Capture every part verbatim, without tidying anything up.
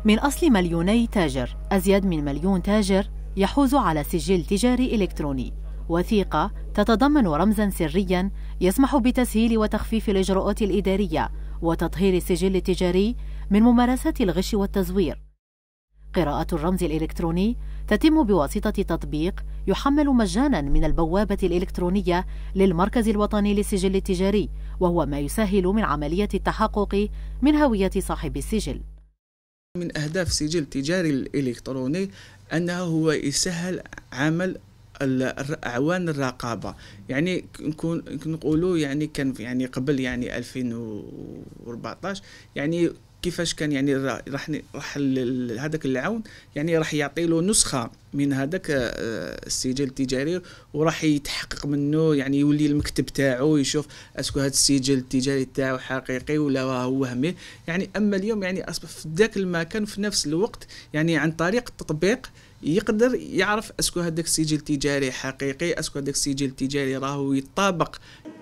من أصل مليوني تاجر، أزيد من مليون تاجر يحوز على سجل تجاري إلكتروني، وثيقة تتضمن رمزاً سرياً يسمح بتسهيل وتخفيف الإجراءات الإدارية وتطهير السجل التجاري من ممارسات الغش والتزوير. قراءة الرمز الإلكتروني تتم بواسطة تطبيق يحمل مجاناً من البوابة الإلكترونية للمركز الوطني للسجل التجاري، وهو ما يسهل من عملية التحقق من هوية صاحب السجل. من أهداف السجل التجاري الإلكتروني أنه هو يسهل عمل أعوان الرقابة. يعني نكون نقولوا يعني كان يعني قبل يعني ألفين وأربعطاش يعني كيفاش كان يعني راح راح هذاك العون يعني راح يعطي له نسخة من هذاك السجل التجاري وراح يتحقق منه، يعني يولي المكتب تاعو يشوف اسكو هذا السجل التجاري تاعو حقيقي ولا هو وهمي. يعني اما اليوم يعني اصبح في ذاك المكان في نفس الوقت يعني عن طريق التطبيق يقدر يعرف اسكو هذاك السجل التجاري حقيقي، اسكو هذاك السجل التجاري راهو يطابق.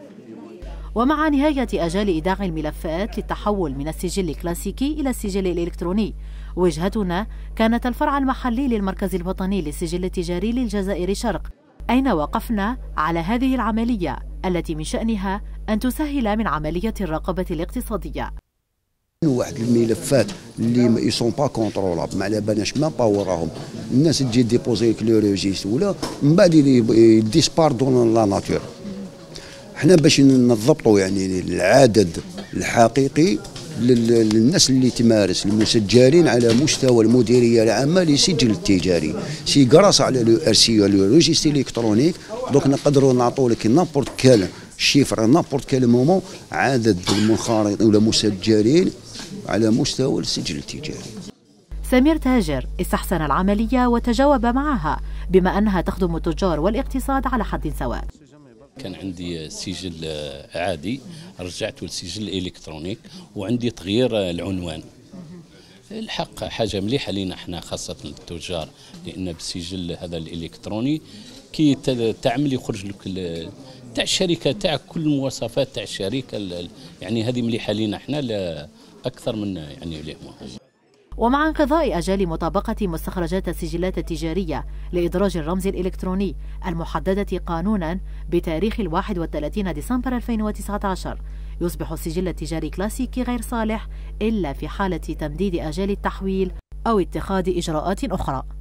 ومع نهاية أجال إيداع الملفات للتحول من السجل الكلاسيكي إلى السجل الإلكتروني، وجهتنا كانت الفرع المحلي للمركز الوطني للسجل التجاري للجزائر الشرق، أين وقفنا على هذه العملية التي من شأنها أن تسهل من عملية الرقابة الاقتصادية. واحد الملفات اللي ما يسون با كونترولابل، ما على بالناش ما با وراهم الناس تجي ديبوزي لو ريجيستر ولا من بعد ديسبار دون لا ناتور. حنا باش نضبطوا يعني العدد الحقيقي للناس اللي تمارس المسجلين على مستوى المديريه العامه للسجل التجاري سي غراس على لو ار سي لو ريجيستر الكترونيك. دوك نقدروا نعطوا لك نابورت كال شيفر نابورت كال مومون عدد المنخرطين ولا مسجلين على مستوى السجل التجاري. سمير تاجر استحسن العمليه وتجاوب معها بما انها تخدم التجار والاقتصاد على حد سواء. كان عندي سجل عادي رجعته لسجل الكترونيك وعندي تغيير العنوان. الحق حاجه مليحه لينا احنا خاصه التجار، لان بالسجل هذا الالكتروني كي تعمل يخرج لك تاع الشركه تاع كل المواصفات تاع الشركه، يعني هذه مليحه لينا احنا لا اكثر من يعني لهم. ومع انقضاء أجال مطابقة مستخرجات السجلات التجارية لإدراج الرمز الإلكتروني المحددة قانونا بتاريخ الواحد والثلاثين ديسمبر ألفين وتسعة عشر، يصبح السجل التجاري كلاسيكي غير صالح إلا في حالة تمديد أجال التحويل أو اتخاذ إجراءات أخرى.